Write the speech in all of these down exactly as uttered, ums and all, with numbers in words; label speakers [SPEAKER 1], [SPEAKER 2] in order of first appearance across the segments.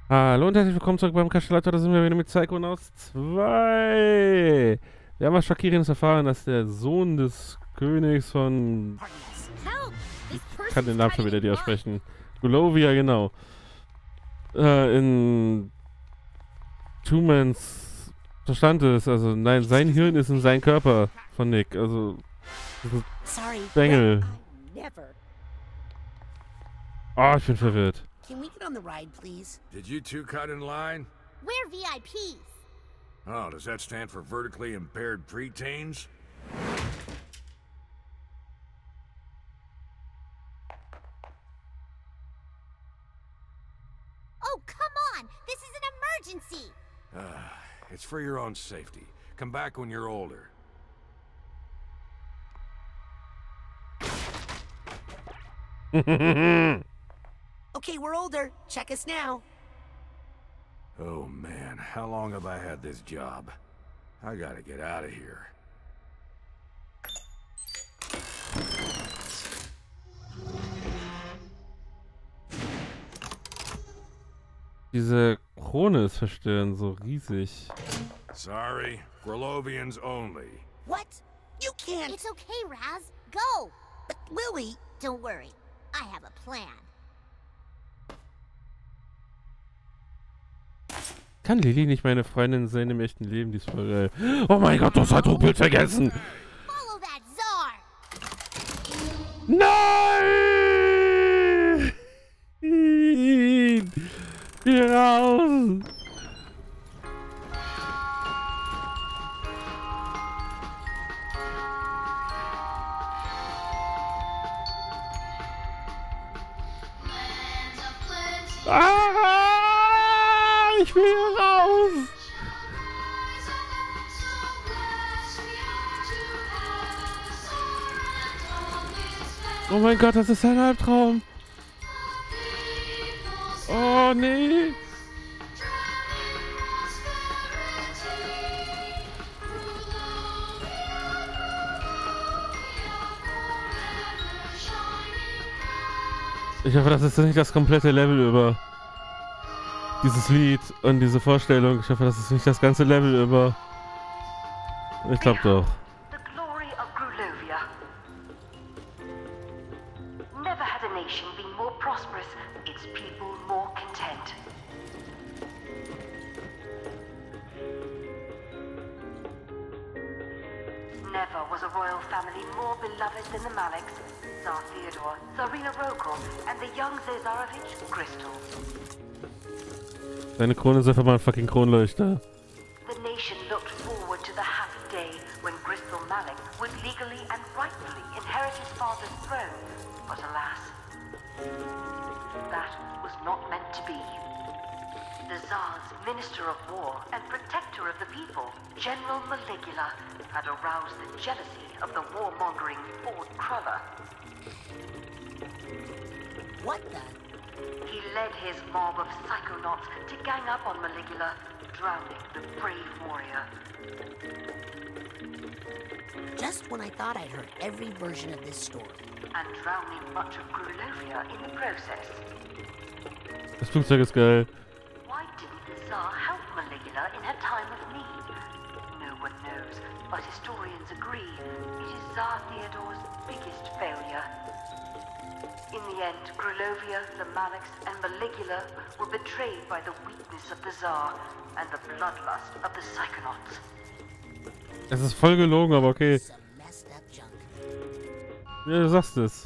[SPEAKER 1] Hallo und herzlich willkommen zurück beim Kastellator. Da sind wir wieder mit Psychonauts zwei. Wir haben was Schockierendes erfahren, dass der Sohn des Königs von... Ich kann den Namen schon wieder dir sprechen. Grulovia, genau. Äh, in Two-Mans Verstand ist. Also nein, sein Hirn ist in sein Körper von Nick. Also... Das ist Bengel. Oh, ich bin verwirrt.
[SPEAKER 2] Can we get on the ride, please?
[SPEAKER 3] Did you two cut in line?
[SPEAKER 4] We're V I Ps.
[SPEAKER 3] Oh, does that stand for vertically impaired preteens?
[SPEAKER 4] Oh, come on! This is an emergency!
[SPEAKER 3] Uh, it's for your own safety. Come back when you're older.
[SPEAKER 2] Okay, we're older. Check us now.
[SPEAKER 3] Oh man, how long have I had this job? I gotta get out of here.
[SPEAKER 1] Diese Krone ist verstörend, so riesig.
[SPEAKER 3] Sorry, Grulovians only.
[SPEAKER 2] What? You can't.
[SPEAKER 4] It's okay, Raz. Go!
[SPEAKER 2] But Lily.
[SPEAKER 4] Don't worry. I have a plan.
[SPEAKER 1] Kann Lily nicht meine Freundin sein im echten Leben? Die ist voll geil. Oh mein Gott, das hat Rupel vergessen!
[SPEAKER 4] Follow that Tsar!
[SPEAKER 1] Nein! Hier raus! Ah, ich will hier raus! Oh mein Gott, das ist ein Albtraum! Oh nee! Ich hoffe, das ist nicht das komplette Level über dieses Lied und diese Vorstellung. Ich hoffe, das ist nicht das ganze Level über. Ich glaube doch.
[SPEAKER 5] The glory of Grulovia. Never had a nation been more prosperous, its people more content. Never was a royal family more beloved than the Maleks, Tsar Theodore, Tsarina Rokor, and the young Zazarovich Crystal.
[SPEAKER 1] Deine Krone ist einfach mal ein fucking Kronleuchter.
[SPEAKER 5] The nation looked forward to the happy day when Crystal Malek would legally and rightfully inherit his father's throne, but alas, that was not meant to be. The Tsar's Minister of War and Protector of the People, General Maligula, had aroused the jealousy of the warmongering Ford Cruller.
[SPEAKER 2] What the?
[SPEAKER 5] He led his mob of psychonauts to gang up on Maligula, drowning the brave warrior.
[SPEAKER 2] Just when I thought I'd heard every version of this story.
[SPEAKER 5] And drowning much of Grulovia in the process.
[SPEAKER 1] Das Flugzeug ist geil.
[SPEAKER 5] Why didn't the Tsar help Maligula in her time of need? No one knows, but historians agree it is Tsar Theodore's biggest failure. In the end, Grulovia, the Maleks, and Maligula were betrayed by the weakness of the Tsar and the bloodlust of the Psychonauts.
[SPEAKER 1] Es ist voll gelogen, aber okay.
[SPEAKER 2] Some messed up junk.
[SPEAKER 1] Ja, du sagst es.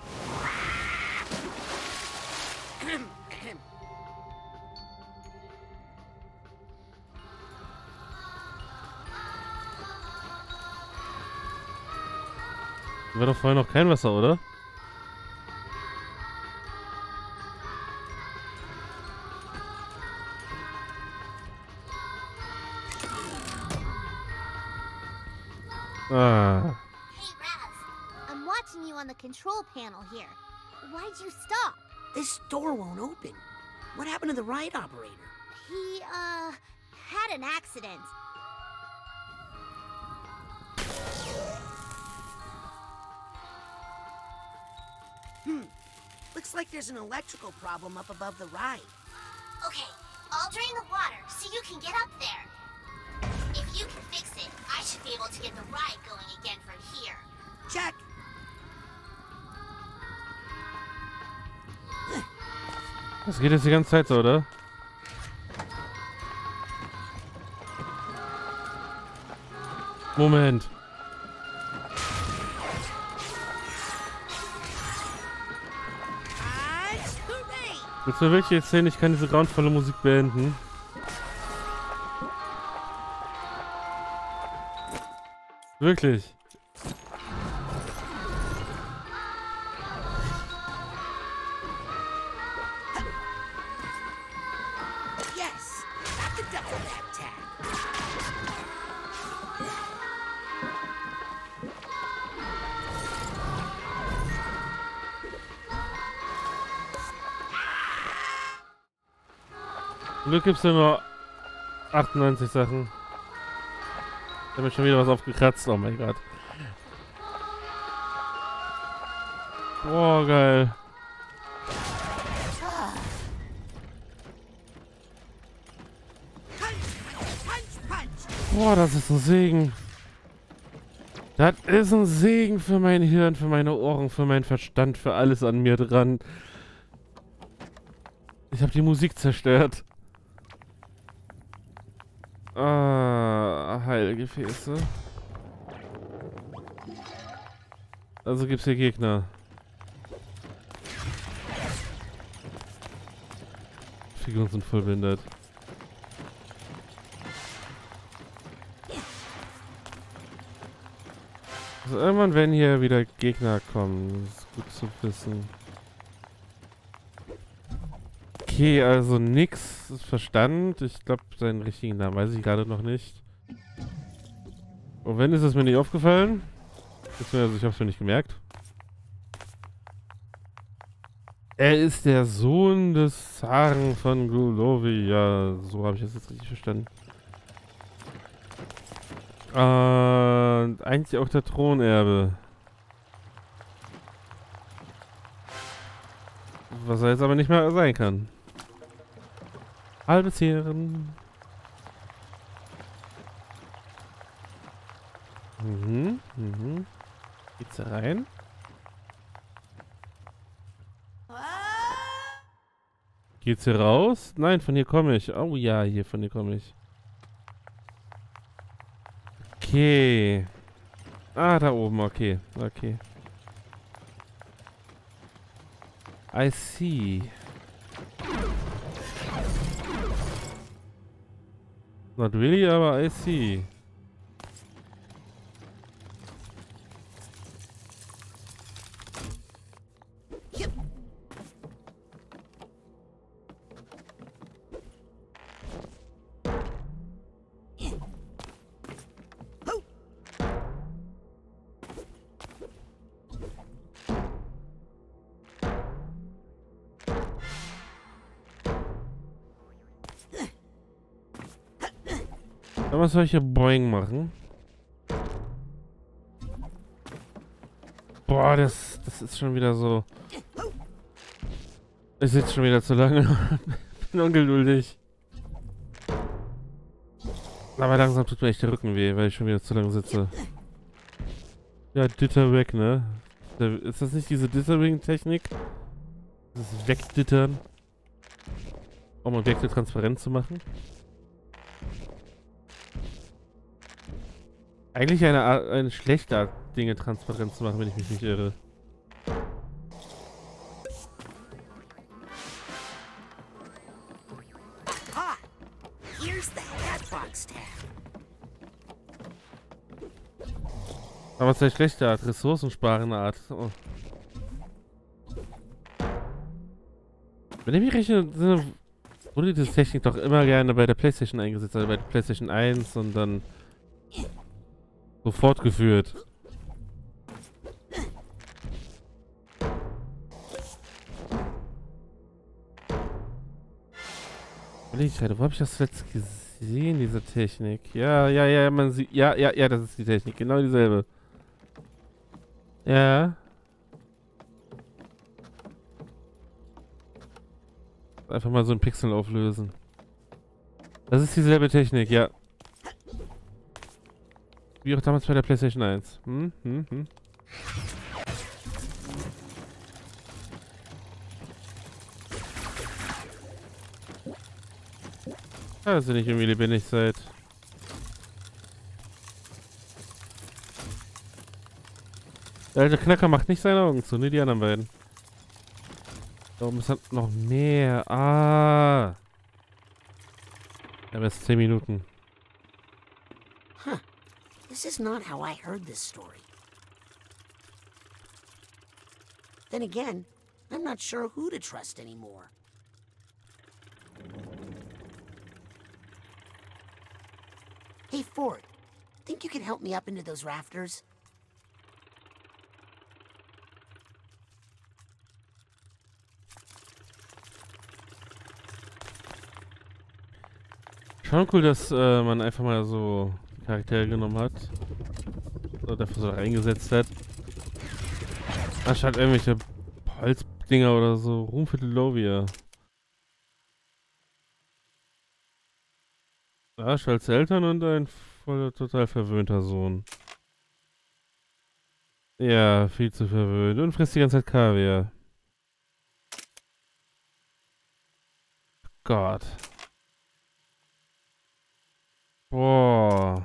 [SPEAKER 1] War doch vorher noch kein Wasser, oder? Ah.
[SPEAKER 4] Hey, Raz. I'm watching you on the control panel here. Why'd you stop?
[SPEAKER 2] This door won't open. What happened to the ride operator?
[SPEAKER 4] He, uh, had an accident.
[SPEAKER 2] Hmm. Looks like there's an electrical problem up above the ride.
[SPEAKER 4] Okay, I'll drain the water so you can get up there. If you can fix it, I should be able to get the ride going again from here.
[SPEAKER 2] Check.
[SPEAKER 1] Das geht jetzt die ganze Zeit so, oder? Moment. Willst du mir wirklich erzählen, ich kann diese grauenvolle Musik beenden? Wirklich?
[SPEAKER 2] Yes, got the double back tag.
[SPEAKER 1] Glück gibt's ja nur achtundneunzig Sachen. Ich habe mir schon wieder was aufgekratzt, oh mein Gott. Boah, geil. Boah, das ist ein Segen. Das ist ein Segen für mein Hirn, für meine Ohren, für meinen Verstand, für alles an mir dran. Ich habe die Musik zerstört. Ah, Heilgefäße. Also gibt's hier Gegner. Figuren sind voll behindert. Also irgendwann werden hier wieder Gegner kommen. Das ist gut zu wissen. Okay, also nix ist Verstand. Ich glaube, seinen richtigen Namen weiß ich gerade noch nicht. Und wenn, ist es mir nicht aufgefallen. Also ich habe es mir nicht gemerkt. Er ist der Sohn des Zaren von Grulovia. So habe ich das jetzt richtig verstanden. Und eigentlich auch der Thronerbe. Was er jetzt aber nicht mehr sein kann. Halbes Hirn. Mhm, mhm. Geht's da rein? Geht's hier raus? Nein, von hier komme ich. Oh ja, hier von hier komme ich. Okay. Ah, da oben, okay. Okay. I see. Not really, aber I see. Was soll ich hier Boing machen? Boah, das, das ist schon wieder so. Ich sitze schon wieder zu lange. Bin ungeduldig. Aber langsam tut mir echt der Rücken weh, weil ich schon wieder zu lange sitze. Ja, Ditter weg, ne? Ist das nicht diese Dittering-Technik? Das Wegdittern? Um Objekte transparent zu machen? Eigentlich eine, Art, eine schlechte Art, Dinge transparent zu machen, wenn ich mich nicht irre.
[SPEAKER 2] Aha! Here's the Hatbox tab.
[SPEAKER 1] Aber es ist eine schlechte Art, ressourcensparende Art. Oh. Wenn ich mich rechne, wurde diese Technik doch immer gerne bei der PlayStation eingesetzt, also bei der PlayStation eins und dann so fortgeführt. Wo habe ich das jetzt gesehen, diese Technik? Ja, ja, ja, man sieht. Ja, ja, ja, das ist die Technik. Genau dieselbe. Ja. Einfach mal so einen Pixel auflösen. Das ist dieselbe Technik, ja. Wie auch damals bei der PlayStation eins. Hm, hm, hm. Ja, dass ihr nicht irgendwie lebendig seid. Der alte Knacker macht nicht seine Augen zu, ne, die anderen beiden. Warum ist das noch mehr? Ah. Aber erst zehn Minuten.
[SPEAKER 2] Huh. This is not how I heard this story. Then again, I'm not sure who to trust anymore. Hey, Ford. Think you can help me up into those rafters?
[SPEAKER 1] Schon cool, dass äh, man einfach mal so Charaktere genommen hat. Oder dafür so reingesetzt hat. Anstatt irgendwelche Holzdinger oder so. Ruhmviertel Lovia. Arsch als Eltern und ein voll total verwöhnter Sohn. Ja, viel zu verwöhnt. Und frisst die ganze Zeit Kaviar. Gott. Boah.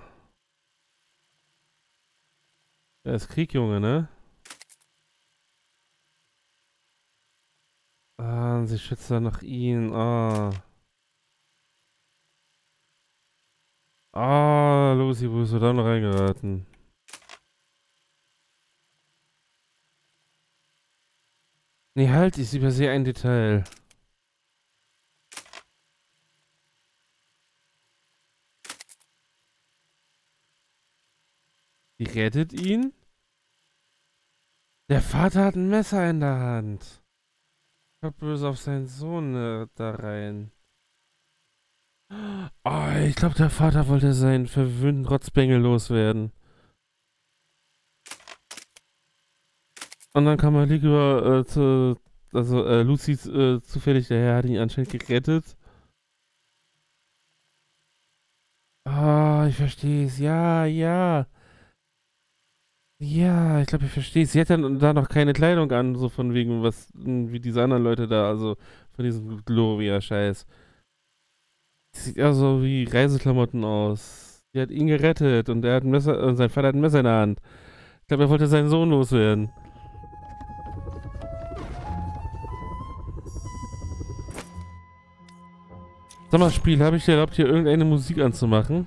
[SPEAKER 1] Der ist Krieg, Junge, ne? Ah, und sie schützt dann nach ihm. Ah. Ah, Lucy, wo bist du da noch reingeraten? Nee, halt, ich übersehe ein Detail. Die rettet ihn? Der Vater hat ein Messer in der Hand. Schaut böse auf seinen Sohn äh, da rein. Oh, ich glaube, der Vater wollte seinen verwöhnten Rotzbengel loswerden. Und dann kam Malik über äh, zu, also äh, Lucy äh, zufällig daher, hat ihn anscheinend gerettet. Ah, oh, ich verstehe es. Ja, ja. Ja, ich glaube, ich verstehe es. Sie hat dann da noch keine Kleidung an, so von wegen, was, wie diese anderen Leute da, also von diesem Gloria-Scheiß. Sieht ja so wie Reiseklamotten aus. Die hat ihn gerettet und er hat ein Messer, und sein Vater hat ein Messer in der Hand. Ich glaube, er wollte seinen Sohn loswerden. Sag mal, Spiel, habe ich dir erlaubt, hier irgendeine Musik anzumachen?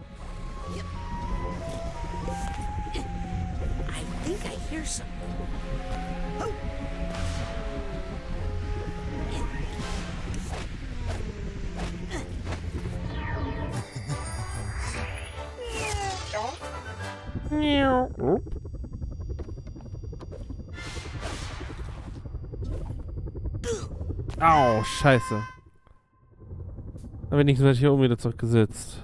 [SPEAKER 1] Au, scheiße. Aber wenigstens werde ich hier oben wieder zurückgesetzt.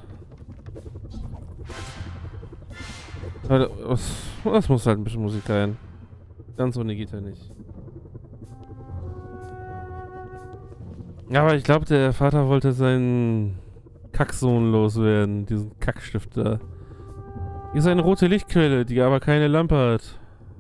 [SPEAKER 1] Aber das, das muss halt ein bisschen Musik rein. Ganz ohne geht er nicht. Ja, aber ich glaube, der Vater wollte seinen Kacksohn loswerden. Diesen Kackstifter. Hier ist eine rote Lichtquelle, die aber keine Lampe hat.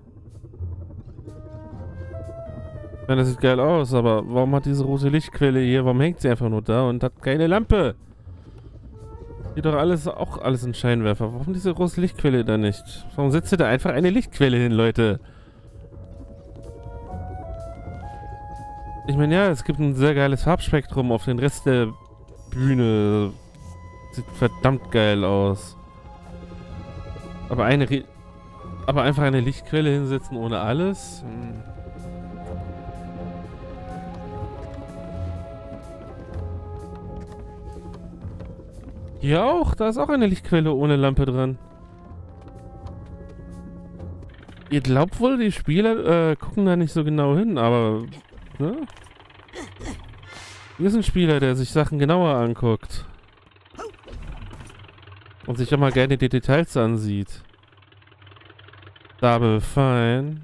[SPEAKER 1] Ich meine, das sieht geil aus, aber warum hat diese rote Lichtquelle hier, warum hängt sie einfach nur da und hat keine Lampe? Hier doch alles, auch alles ein Scheinwerfer. Warum diese große Lichtquelle da nicht? Warum setzt ihr da einfach eine Lichtquelle hin, Leute? Ich meine, ja, es gibt ein sehr geiles Farbspektrum auf den Rest der Bühne. Sieht verdammt geil aus. Aber eine, Re aber einfach eine Lichtquelle hinsetzen ohne alles? Hm. Hier auch, da ist auch eine Lichtquelle ohne Lampe dran. Ihr glaubt wohl, die Spieler äh, gucken da nicht so genau hin, aber ne? Hier ist ein Spieler, der sich Sachen genauer anguckt. Und sich auch mal gerne die Details ansieht. Double fine.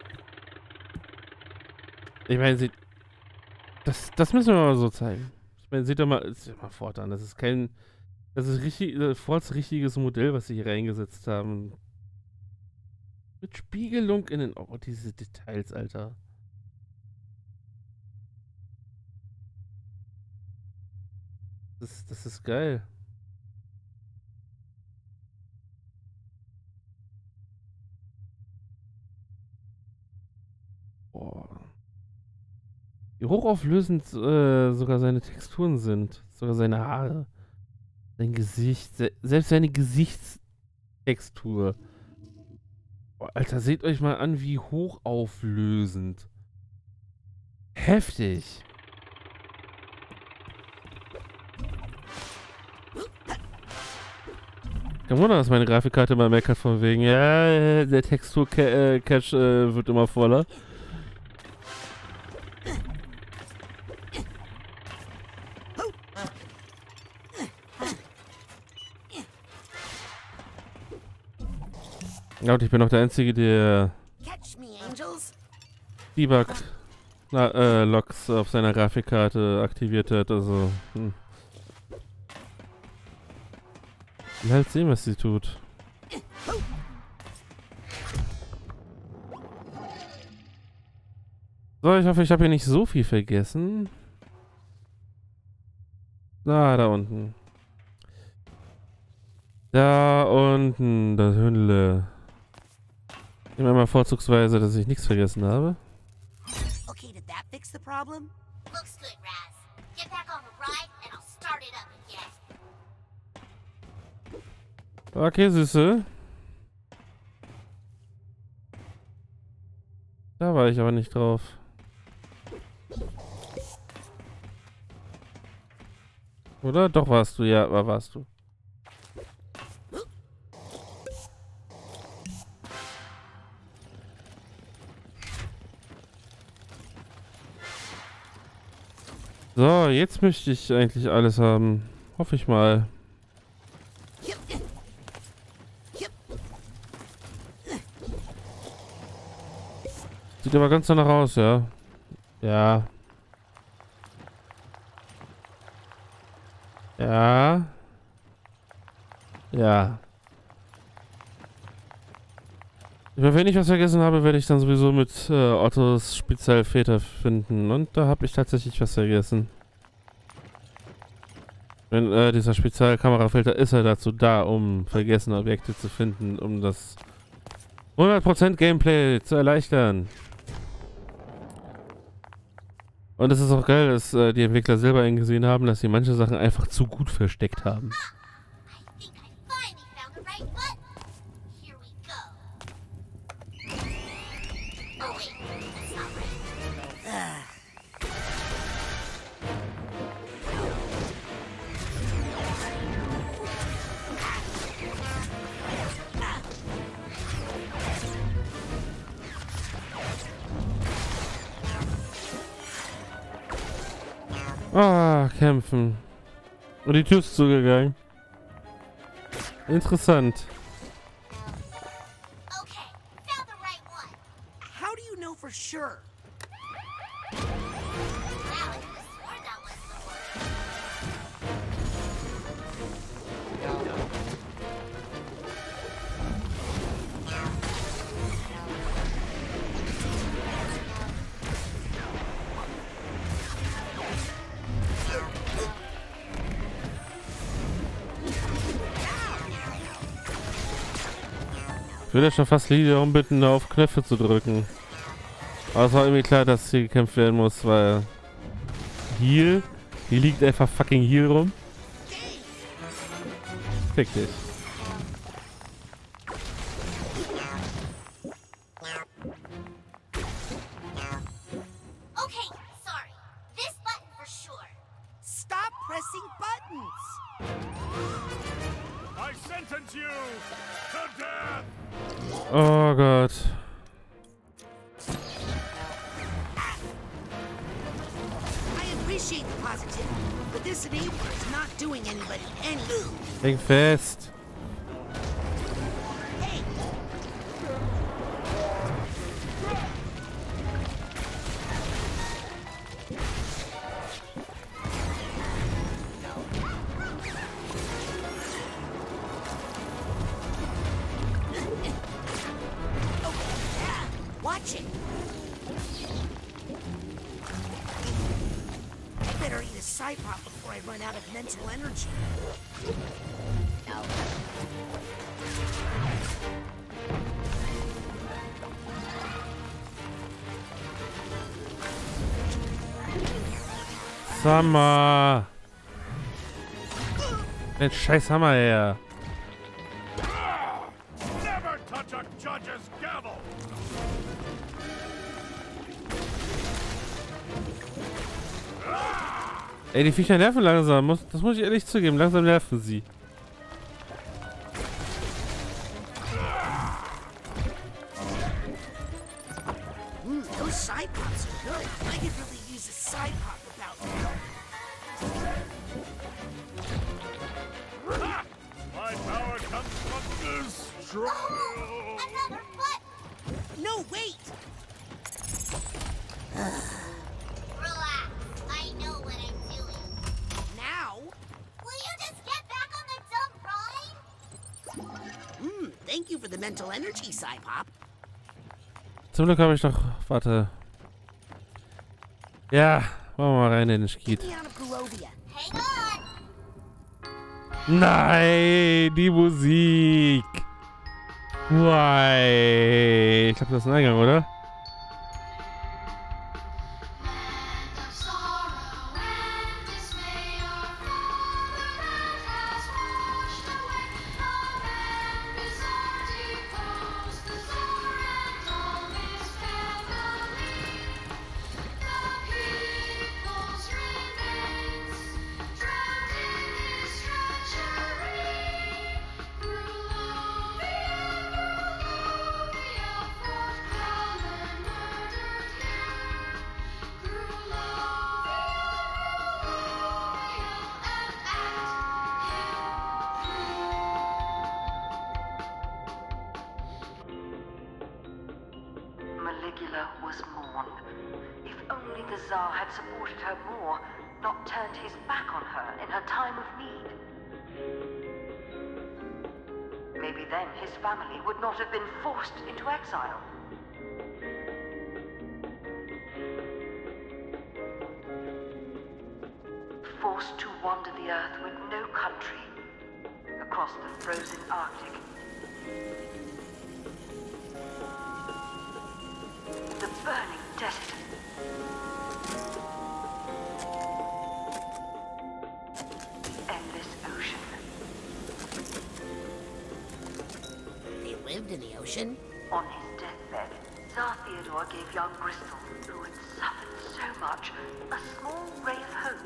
[SPEAKER 1] Ich meine, sie... Das, das müssen wir mal so zeigen. meine, seht doch mal, seht mal fortan, das ist kein, das ist richtig, äh, Fords richtiges Modell, was sie hier reingesetzt haben. Mit Spiegelung in den, oh, diese Details, Alter. Das, das ist geil. Boah. Wie hochauflösend äh, sogar seine Texturen sind. Sogar seine Haare. Sein Gesicht. Se selbst seine Gesichtstextur. Boah, Alter, seht euch mal an, wie hochauflösend. Heftig. Kein Wunder, dass meine Grafikkarte mal meckert von wegen, ja, der Textur-Cache äh, wird immer voller. Ja, und ich bin auch der Einzige, der Debug-Logs äh, auf seiner Grafikkarte aktiviert hat, also, hm. Mal halt sehen, was sie tut. So, ich hoffe, ich habe hier nicht so viel vergessen. Ah, da unten. Da unten, das Hündle. Ich nehme mal vorzugsweise, dass ich nichts vergessen habe.
[SPEAKER 2] Okay, did that fix the problem?
[SPEAKER 4] Looks good, Raz. Get back on the ride and I'll start it up again.
[SPEAKER 1] Okay, Süße. Da war ich aber nicht drauf. Oder? Doch warst du, ja, war warst du. So, jetzt möchte ich eigentlich alles haben. Hoffe ich mal. Sieht aber ganz danach aus, ja. Ja. Ja. Ja. Wenn ich was vergessen habe, werde ich dann sowieso mit äh, Ottos Spezialväter finden. Und da habe ich tatsächlich was vergessen. Wenn äh, dieser Spezialkamerafilter ist ja dazu da, um vergessene Objekte zu finden, um das hundert Prozent Gameplay zu erleichtern. Und es ist auch geil, dass äh, die Entwickler selber eingesehen haben, dass sie manche Sachen einfach zu gut versteckt haben. Ah, kämpfen. Und die Tür ist zugegangen. Interessant.
[SPEAKER 2] Okay, found the right one. How do you know for sure?
[SPEAKER 1] Ich würde ja schon fast Lydia darum bitten, auf Knöpfe zu drücken. Aber es war irgendwie klar, dass hier gekämpft werden muss, weil Heal, hier liegt einfach fucking Heal rum. Fick dich.
[SPEAKER 4] Okay, sorry. This button for sure.
[SPEAKER 2] Stop pressing buttons.
[SPEAKER 3] I sentence you to death.
[SPEAKER 1] Oh Gott.
[SPEAKER 2] I appreciate the positivity, but this enabler is not doing anybody any good.
[SPEAKER 1] Häng fest.
[SPEAKER 2] Hey, this side pop before I run out of mental energy. No.
[SPEAKER 1] Hammer! Den scheiß Hammer her!
[SPEAKER 3] Never touch a judge's gavel!
[SPEAKER 1] Ey, die Viecher nerven langsam. Muss, das muss ich ehrlich zugeben. Langsam nerven sie.
[SPEAKER 2] Mm, those side pops are good. I could really use a side pop without me.
[SPEAKER 3] My power comes from this strong.
[SPEAKER 4] Another foot!
[SPEAKER 2] No, wait!
[SPEAKER 4] Relax. I know what I'm doing.
[SPEAKER 2] Now?
[SPEAKER 4] Will you just get back on the dump ride?
[SPEAKER 2] Mm, thank you for the mental energy, side pop.
[SPEAKER 1] Zum Glück habe ich noch... Warte. Ja, machen wir mal rein in den Skiet.
[SPEAKER 2] Get me out of Grulovia.
[SPEAKER 4] Hang on!
[SPEAKER 1] Nein, die Musik. Why? Ich glaube, das ist ein Eingang, oder?
[SPEAKER 5] Maligula was mourned. If only the Tsar had supported her more, not turned his back on her in her time of need. Maybe then his family would not have been forced into exile. Forced to wander the earth with no country, across the frozen Arctic. The burning desert. The endless ocean.
[SPEAKER 2] They lived in the ocean?
[SPEAKER 5] On his deathbed, Tsar Theodore gave young Gristol, who had suffered so much, a small ray of hope.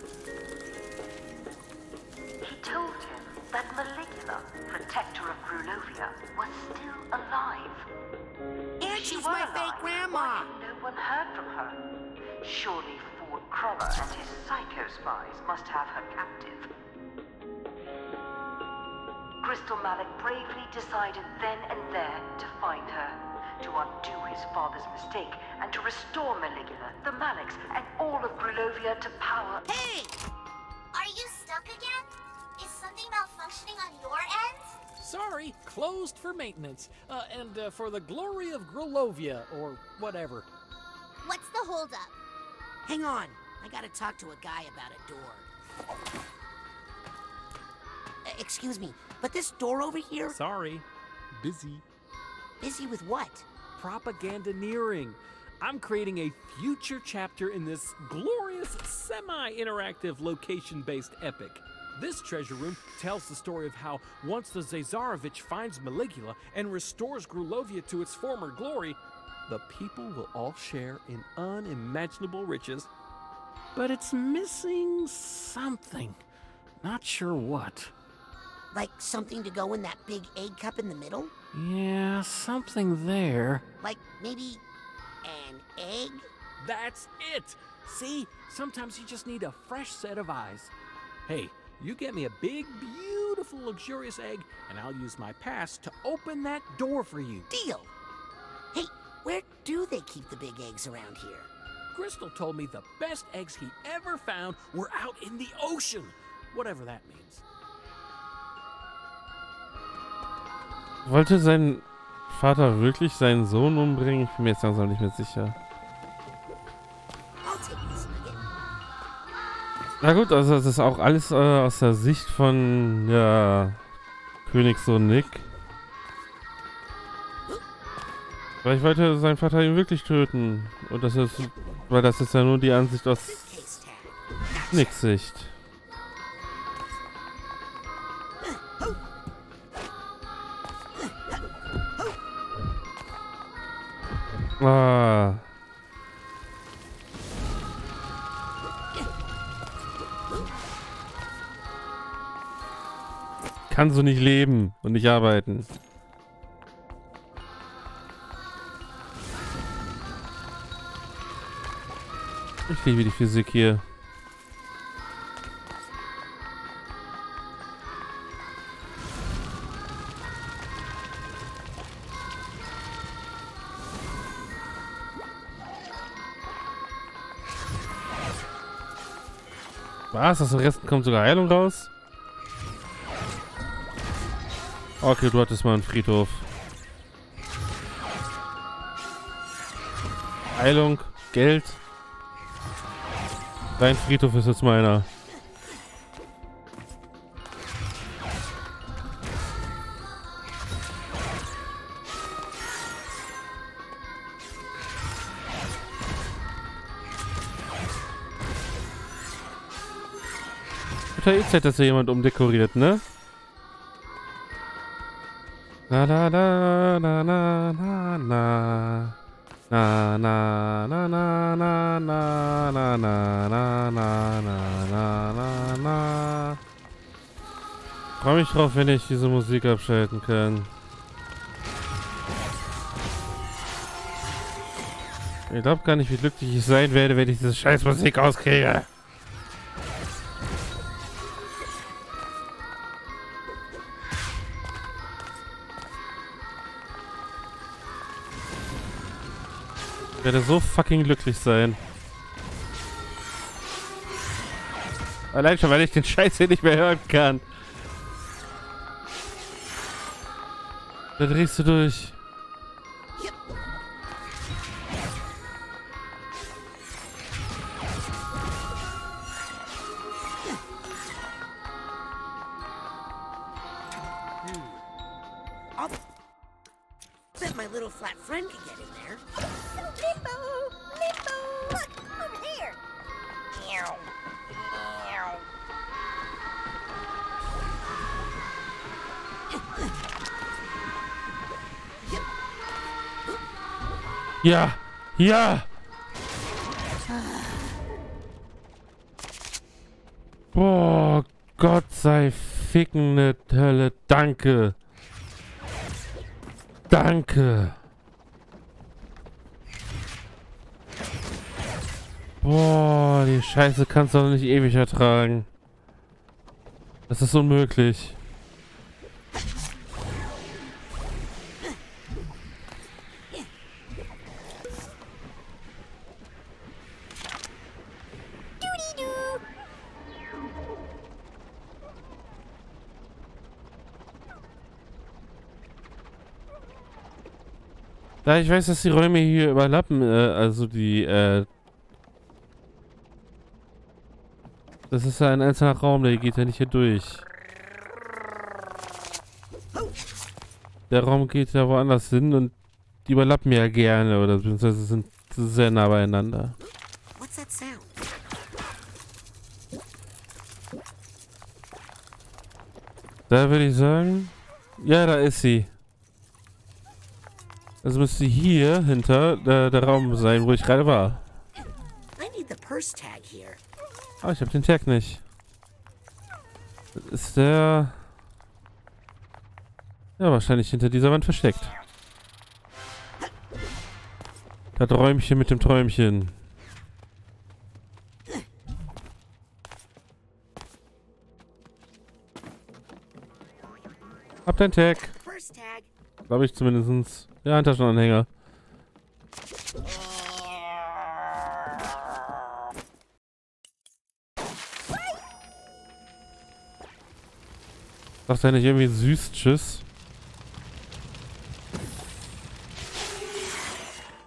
[SPEAKER 5] He told him that Maligula, protector of Grulovia, was still alive.
[SPEAKER 2] And
[SPEAKER 5] She
[SPEAKER 2] she's
[SPEAKER 5] were
[SPEAKER 2] my
[SPEAKER 5] alive,
[SPEAKER 2] fake grandma!
[SPEAKER 5] why had no one heard from her? Surely Ford Cruller and his psycho spies must have her captive. Crystal Malik bravely decided then and there to find her, to undo his father's mistake, and to restore Maligula, the Maliks, and all of Grulovia to power.
[SPEAKER 2] Hey!
[SPEAKER 4] Are you stuck again? Is something malfunctioning on your end?
[SPEAKER 6] Sorry, closed for maintenance. Uh, and uh, for the glory of Grulovia, or whatever.
[SPEAKER 4] What's the holdup?
[SPEAKER 2] Hang on. I gotta talk to a guy about a door. Uh, excuse me, but this door over here?
[SPEAKER 6] Sorry, busy.
[SPEAKER 2] Busy with what?
[SPEAKER 6] Propagandaneering. I'm creating a future chapter in this glorious, semi-interactive, location-based epic. This treasure room tells the story of how once the Zazarovich finds Maligula and restores Grulovia to its former glory, the people will all share in unimaginable riches. But it's missing something. Not sure what.
[SPEAKER 2] Like something to go in that big egg cup in the middle?
[SPEAKER 6] Yeah, something there.
[SPEAKER 2] Like maybe an egg?
[SPEAKER 6] That's it! See, sometimes you just need a fresh set of eyes. Hey, you get me a big, beautiful, luxurious egg, and I'll use my pass to open that door for you.
[SPEAKER 2] Deal! Hey, where do they keep the big eggs around here?
[SPEAKER 6] Crystal told me the best eggs he ever found were out in the ocean, whatever that means.
[SPEAKER 1] Wollte sein Vater wirklich seinen Sohn umbringen? Ich bin mir jetzt langsam nicht mehr sicher.
[SPEAKER 2] I'll take this nugget.
[SPEAKER 1] Na gut, also das ist auch alles äh, aus der Sicht von ja, Königssohn Nick. Vielleicht wollte sein Vater ihn wirklich töten. Und das ist, weil das ist ja nur die Ansicht aus Nicks Sicht. Ah. Kann so nicht leben und nicht arbeiten. Ich liebe die Physik hier. Was? Aus dem Rest kommt sogar Heilung raus? Okay, du hattest mal einen Friedhof. Heilung, Geld. Dein Friedhof ist jetzt meiner. Unter E Z ist ja jemand umdekoriert, ne? Na na na na na na na na na na na na na na na na na na na na. Freue mich drauf, wenn ich diese Musik abschalten kann. Ich glaube gar nicht, wie glücklich ich sein werde, wenn ich diese scheiß Musik auskriege. Ich werde so fucking glücklich sein. Allein schon, weil ich den Scheiß hier nicht mehr hören kann. Da drehst du durch.
[SPEAKER 2] I'll bet my little flat friend can get in there.
[SPEAKER 4] Limbo! Limbo! Look! Over there! Meow. Meow.
[SPEAKER 1] Ja! Ja! Boah, Gott sei fickende Hölle. Danke. Danke. Boah, die Scheiße kannst du doch nicht ewig ertragen. Das ist unmöglich. Da ich weiß, dass die Räume hier überlappen, äh, also die, äh... das ist ja ein einzelner Raum, der geht ja nicht hier durch. Der Raum geht ja woanders hin und die überlappen ja gerne, oder beziehungsweise sind sehr nah beieinander.
[SPEAKER 2] What's that sound?
[SPEAKER 1] Da würde ich sagen... Ja, da ist sie. Also müsste hier hinter der, der Raum sein, wo ich gerade war.
[SPEAKER 2] I need the purse tag here.
[SPEAKER 1] Ah, ich habe den Tag nicht. Das ist der... Ja, wahrscheinlich hinter dieser Wand versteckt. Das Räumchen mit dem Träumchen. Hab dein Tag.
[SPEAKER 2] Purse tag.
[SPEAKER 1] Glaube ich zumindest. Ja, Handtaschenanhänger. Sagt er nicht irgendwie süß Tschüss?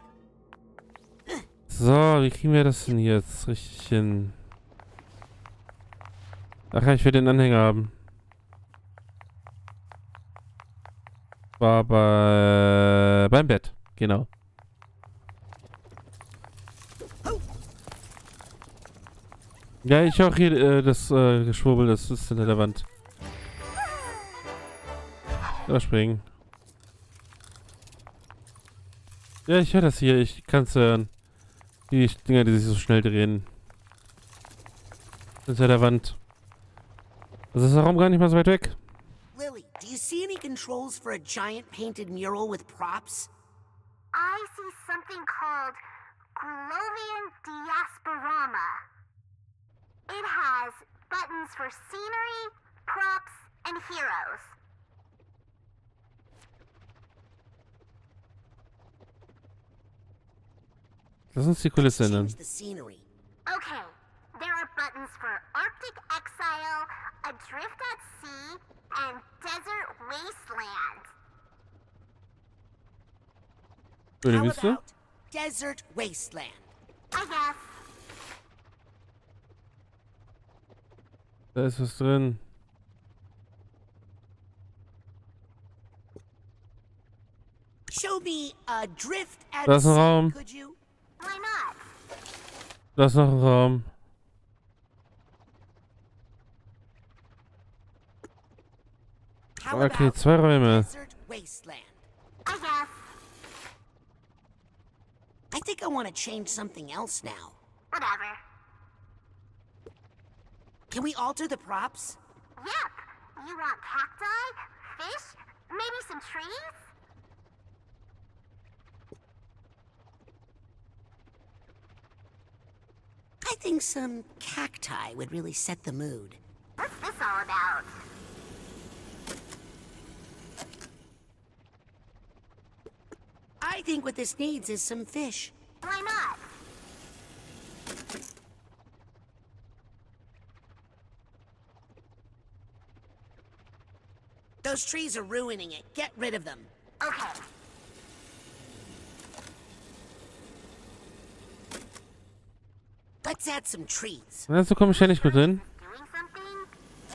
[SPEAKER 1] So, wie kriegen wir das denn jetzt richtig hin? Ach ja, ich will den Anhänger haben. War bei, beim Bett, genau. Ja, ich höre hier äh, das äh, Geschwurbel, das ist hinter der Wand. Überspringen. Ja, ich höre das hier, ich kann es hören. Die Dinger, die sich so schnell drehen. Hinter der Wand. Also ist der Raum gar nicht mal so weit weg.
[SPEAKER 2] Lily, do you see any controls for a giant painted mural with props?
[SPEAKER 4] I see something called Glovian Diasporama. It has buttons for scenery, props, and heroes.
[SPEAKER 1] Lass uns die Kulisse ändern.
[SPEAKER 2] Change the scenery.
[SPEAKER 4] Okay, there are buttons for Arctic Exile, Adrift at Sea, and Desert Wasteland.
[SPEAKER 1] Öde
[SPEAKER 2] How
[SPEAKER 1] Wüste?
[SPEAKER 2] about Desert Wasteland?
[SPEAKER 4] I guess.
[SPEAKER 1] Da ist was drin.
[SPEAKER 2] Show me Adrift at
[SPEAKER 1] Da ist ein
[SPEAKER 2] Sea,
[SPEAKER 1] Raum.
[SPEAKER 2] could you?
[SPEAKER 4] Why not?
[SPEAKER 1] Da ist noch ein Raum.
[SPEAKER 2] How
[SPEAKER 1] Okay,
[SPEAKER 2] about
[SPEAKER 1] zwei Räume.
[SPEAKER 2] Desert Wasteland?
[SPEAKER 4] I guess.
[SPEAKER 2] I think I want to change something else now.
[SPEAKER 4] Whatever.
[SPEAKER 2] Can we alter the props?
[SPEAKER 4] Yep. You want cacti, fish, maybe some trees?
[SPEAKER 2] I think some cacti would really set the mood.
[SPEAKER 4] What's this all about?
[SPEAKER 2] I think what this needs is some fish.
[SPEAKER 4] Why not?
[SPEAKER 2] Those trees are ruining it. Get rid of them.
[SPEAKER 4] Okay.
[SPEAKER 2] Let's add some trees.
[SPEAKER 1] Na, so komme ich ja nicht gut hin.
[SPEAKER 4] Doing something?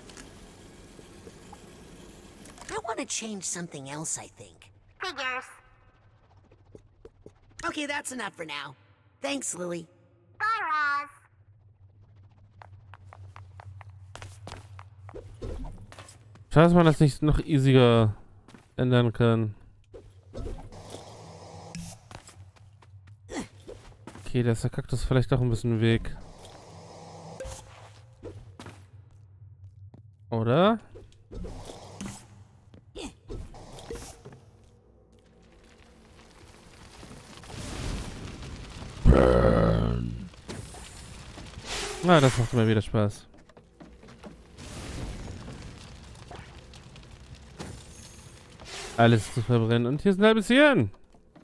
[SPEAKER 2] I want to change something else, I think.
[SPEAKER 4] Figures.
[SPEAKER 2] Okay, that's enough for now. Thanks, Lily.
[SPEAKER 4] Bye, Raz.
[SPEAKER 1] Schade, dass man das nicht noch easier ändern kann. Okay, da ist der Kaktus vielleicht auch ein bisschen im Weg. Oder? Burn. Na, das macht immer wieder Spaß. Alles zu verbrennen. Und hier ist ein halbes Hirn.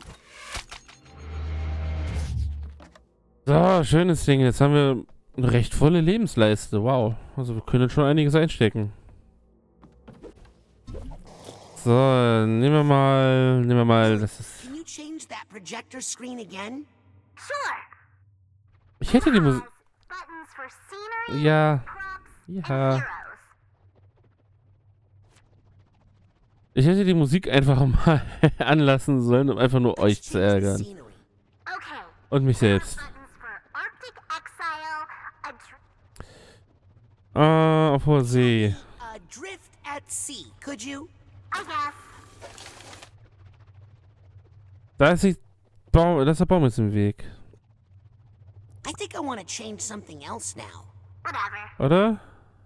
[SPEAKER 1] So, schönes Ding. Jetzt haben wir eine recht volle Lebensleiste. Wow. Also wir können schon einiges einstecken. So, nehmen wir mal, nehmen wir mal, das ist...
[SPEAKER 2] Can you change that projector screen again?
[SPEAKER 4] Sure.
[SPEAKER 1] Ich hätte die Musik...
[SPEAKER 4] Buttons for scenery,
[SPEAKER 1] Ja.
[SPEAKER 4] props,
[SPEAKER 1] Ja.
[SPEAKER 4] and heroes.
[SPEAKER 1] Ich hätte die Musik einfach mal anlassen sollen, um einfach nur euch
[SPEAKER 2] Let's
[SPEAKER 1] zu
[SPEAKER 2] change the
[SPEAKER 1] ärgern.
[SPEAKER 2] scenery.
[SPEAKER 4] Okay.
[SPEAKER 1] Und mich selbst.
[SPEAKER 4] Buttons for Arctic Exile, Adrift.
[SPEAKER 1] Ah, auf hoher See.
[SPEAKER 2] Adrift at Sea, could you?
[SPEAKER 4] I guess.
[SPEAKER 1] Da ist die Baum, da ist der Baum jetzt im Weg.
[SPEAKER 2] I think I want to change something else now.
[SPEAKER 4] Whatever.
[SPEAKER 1] Oder?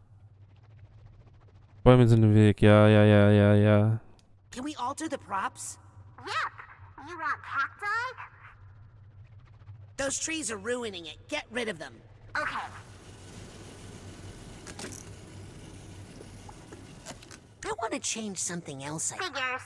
[SPEAKER 1] Bäume sind im Weg. Ja, ja, ja, ja, ja.
[SPEAKER 2] Can we alter the props?
[SPEAKER 4] Yep. You want cacti?
[SPEAKER 2] Those trees are ruining it. Get rid of them.
[SPEAKER 4] Okay.
[SPEAKER 2] I want to change something else. I
[SPEAKER 4] Figures.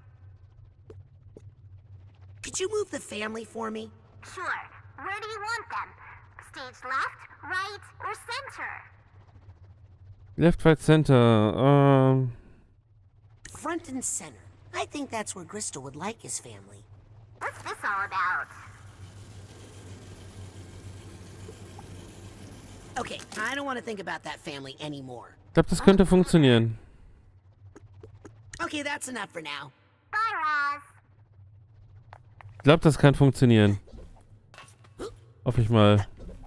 [SPEAKER 2] Could you move the family for me?
[SPEAKER 4] Sure. Where do you want them? Stage left, right, or center?
[SPEAKER 1] Left, right, center. Ähm.
[SPEAKER 2] Front and center. I think that's where Crystal would like his family.
[SPEAKER 4] What's this all about?
[SPEAKER 2] Okay, I don't want to think about that family anymore.
[SPEAKER 1] Ich glaube, das könnte funktionieren.
[SPEAKER 2] Okay, that's enough for now.
[SPEAKER 4] Bye, Raz.
[SPEAKER 1] Ich glaube, das kann funktionieren. Hoffe ich mal.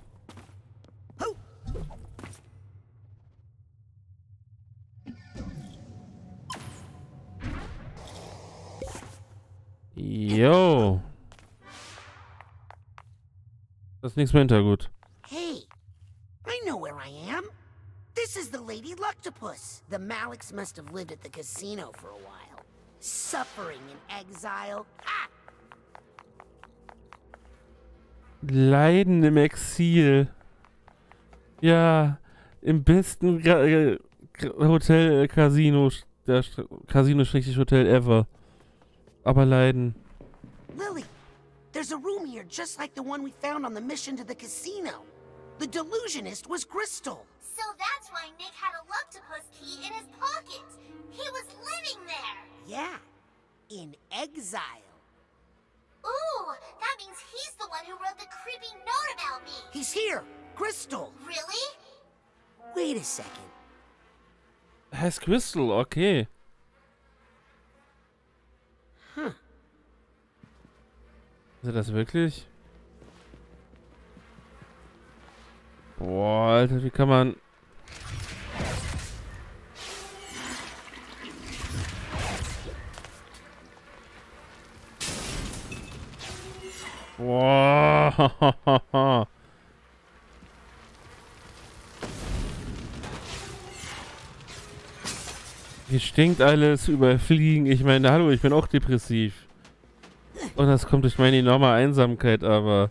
[SPEAKER 1] Jo. Das ist nichts mehr Hintergut.
[SPEAKER 2] Hey, I know where I am. This is the Lady Luctopus. The Maliks must have lived at the casino for a while. Suffering in exile. Ah!
[SPEAKER 1] Leiden im Exil. Ja, im besten Gra äh, Hotel, äh, Casino, der Casino-Hotel ever. Aber leiden.
[SPEAKER 2] Lily, there's a room here just like the one we found on the mission to the casino. The delusionist was Crystal.
[SPEAKER 4] So that's why Nick had a Luctopus key in his pocket. He was living there.
[SPEAKER 2] Yeah, in exile.
[SPEAKER 4] Ooh, that means he's the one who wrote the creepy note about me.
[SPEAKER 2] He's here, Crystal.
[SPEAKER 4] Really?
[SPEAKER 2] Wait a second.
[SPEAKER 1] Heißt Crystal, okay.
[SPEAKER 2] Huh.
[SPEAKER 1] Ist er das wirklich? Boah, Alter, wie kann man... Boah. Hier stinkt alles, überfliegen. Ich meine, hallo, ich bin auch depressiv. Und das kommt durch meine enorme Einsamkeit, aber...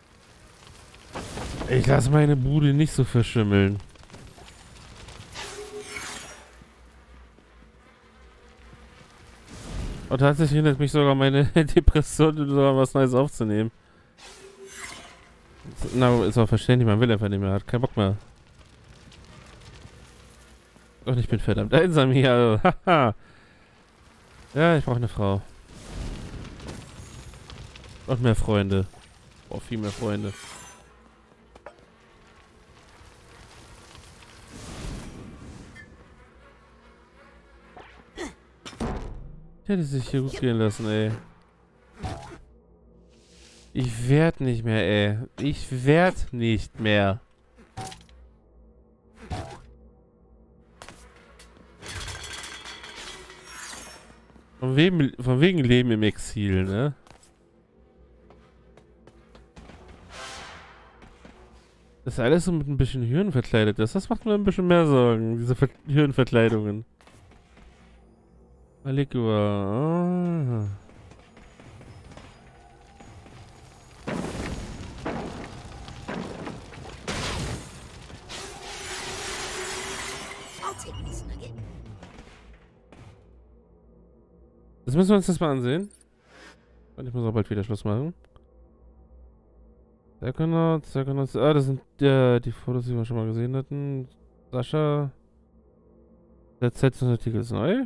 [SPEAKER 1] Ich lasse meine Bude nicht so verschimmeln. Und tatsächlich hindert mich sogar meine Depression, sogar was Neues aufzunehmen. Na, ist auch verständlich, man will einfach nicht mehr, hat keinen Bock mehr. Und ich bin verdammt einsam hier, also, haha. Ja, ich brauche eine Frau. Und mehr Freunde. Oh, viel mehr Freunde. Ich hätte sich hier gut gehen lassen, ey. Ich werd nicht mehr, ey. Ich werd nicht mehr. Von wem, von wegen Leben im Exil, ne? Das ist alles so mit ein bisschen Hirn verkleidet ist. Das macht mir ein bisschen mehr Sorgen, diese Ver Hirnverkleidungen. Malikua. Ah.
[SPEAKER 2] I'll take this nugget.
[SPEAKER 1] Das müssen wir uns das mal ansehen. Und ich muss auch bald wieder Schluss machen. Psychonauts, Psychonauts. Ah, das sind ja die Fotos, die wir schon mal gesehen hatten. Sascha. Der Zeitungsartikel ist neu.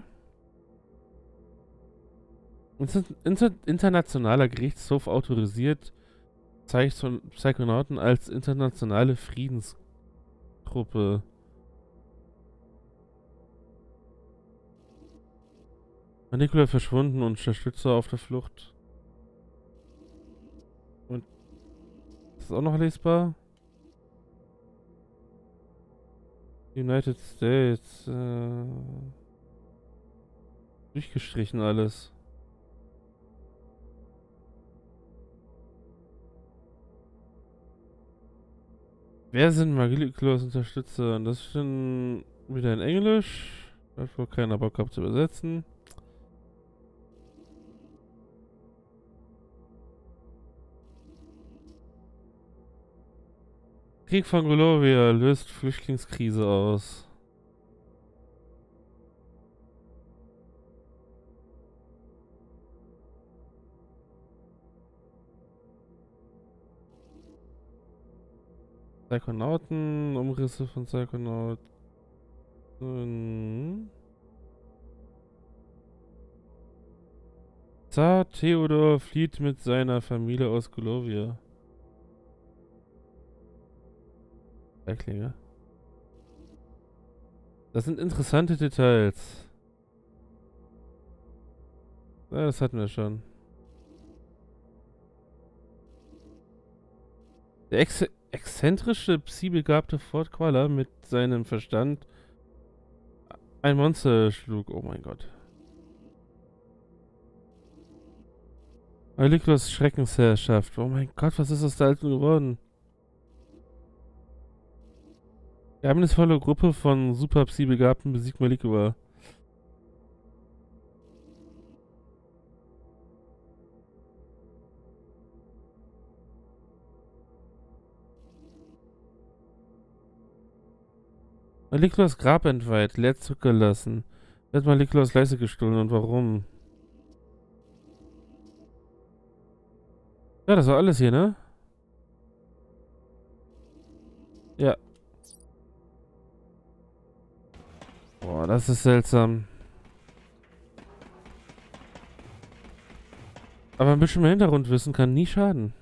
[SPEAKER 1] Inter Inter internationaler Gerichtshof autorisiert Psychonauten als internationale Friedenstruppe. Manipula verschwunden und Unterstützer auf der Flucht. Und das ist auch noch lesbar. United States. Äh, durchgestrichen alles. Wer sind Magiklos Unterstützer? Und das ist schon wieder in Englisch. Da hat wohl keiner Bock gehabt zu übersetzen. Krieg von Golovia löst Flüchtlingskrise aus. Psychonauten, Umrisse von Psychonauten. Zar Theodor flieht mit seiner Familie aus Golovia. Feiglinge. Das sind interessante Details. Ja, das hatten wir schon. Der ex exzentrische, psi-begabte Ford Qualler mit seinem Verstand ein Monster schlug. Oh mein Gott. Maliklos Schreckensherrschaft. Oh mein Gott, was ist aus der Alten geworden? Geheimnisvolle Gruppe von super Psi-Begabten besiegt Malikua. Maliklos Grab entweiht, leer zurückgelassen. Wer hat Maliklos Leiche gestohlen und warum? Ja, das war alles hier, ne? Ja. Boah, das ist seltsam. Aber ein bisschen mehr Hintergrundwissen kann nie schaden.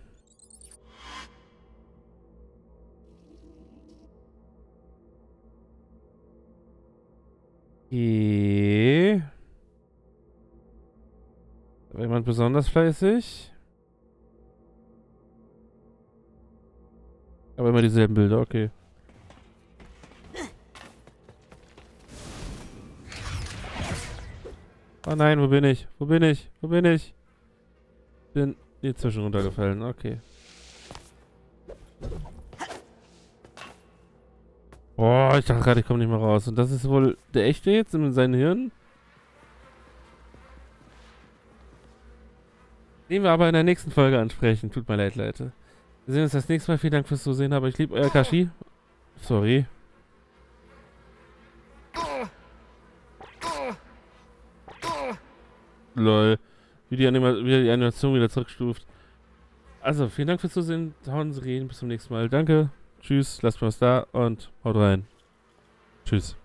[SPEAKER 1] Okay. War jemand besonders fleißig? Aber immer dieselben Bilder, okay. Oh nein, wo bin ich? Wo bin ich? Wo bin ich? Bin hier zwischen runtergefallen, okay. Boah, ich dachte gerade, ich komme nicht mehr raus. Und das ist wohl der echte jetzt in seinem Hirn? Den wir aber in der nächsten Folge ansprechen. Tut mir leid, Leute. Wir sehen uns das nächste Mal. Vielen Dank fürs Zusehen, aber ich liebe euer Kashi. Sorry. Lol. Wie die, Anima wie die Animation wieder zurückstuft. Also, vielen Dank fürs Zusehen. Hauen Sie rein. Bis zum nächsten Mal. Danke. Tschüss. Lasst mir was da und haut rein. Tschüss.